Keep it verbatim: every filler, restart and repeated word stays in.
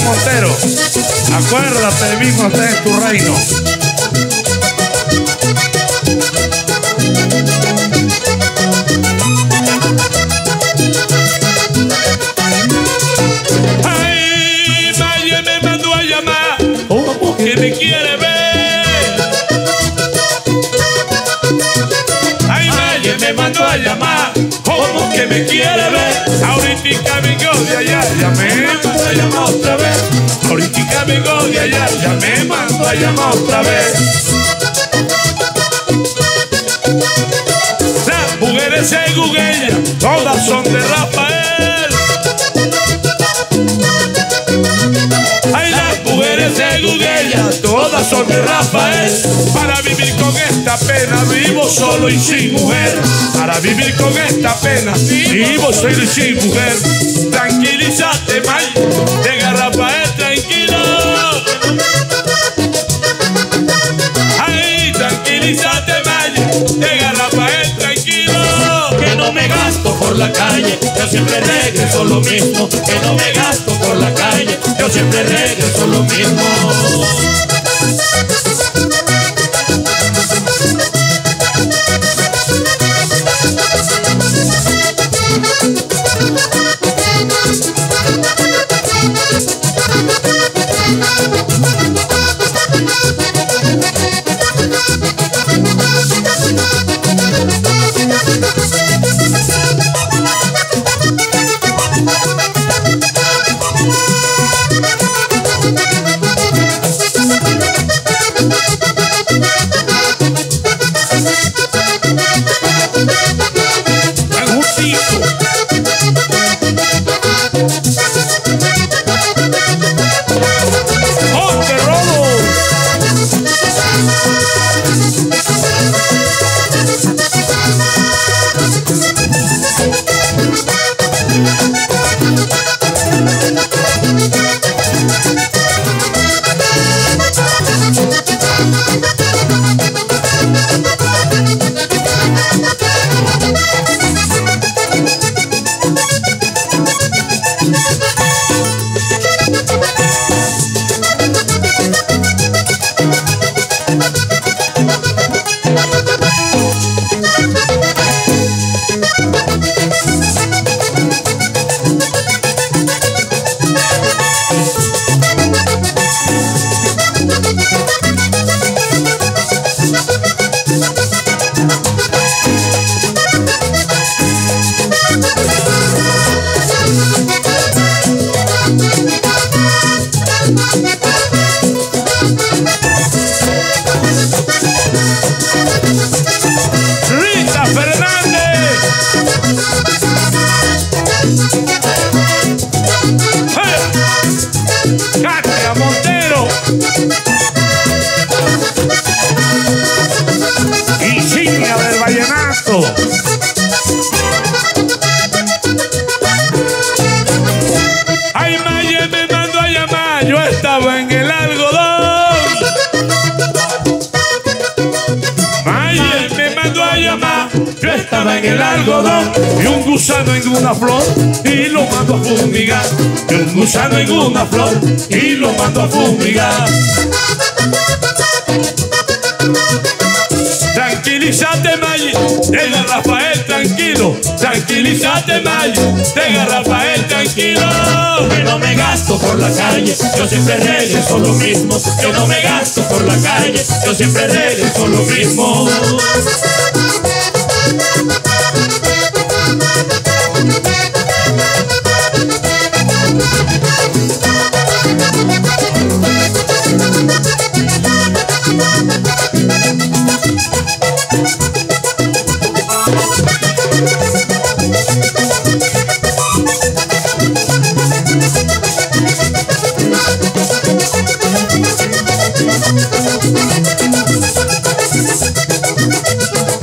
Montero, acuérdate de mí cuando estés en tu reino. Ay, Maye me mandó a llamar, como que me quiere ver. Ay, Maye me mandó a llamar, como que me quiere ver. Ahorita vengo de allá, ya me mandó a llamar otra vez. Ahorita vengo de allá, ya me mandó a llamar otra vez. Las mujeres en Gugueya, todas son de Rafael. Ay, las mujeres de Gugueya, todas son de Rafael. Para vivir con esta pena, vivo solo y sin mujer. Para vivir con esta pena, vivo solo y sin mujer. Tranquilízate, May, llega Rafael, tranquilo. Ay, tranquilízate, May, llega Rafael, tranquilo. Que no me gasto por la calle, yo siempre regreso lo mismo. Que no me gasto por la calle, yo siempre regreso lo mismo. Rita Fernández. Hey. Katia Montero. Insignia del vallenato. Ay, Maye me mandó a llamar, yo estaba en el algodón. Maye me mandó a llamar, yo estaba en el algodón. Y un gusano en una flor y lo mando a fumigar. Y un gusano en una flor y lo mando a fumigar. Tranquilízate, Maye, llega Rafael, tranquilo. Tranquilízate, Maye, llega Rafael, tranquilo. Que no me gasto por la calle, yo siempre regreso lo mismo. Que no me gasto por la calle, yo siempre regreso lo mismo. Thank you.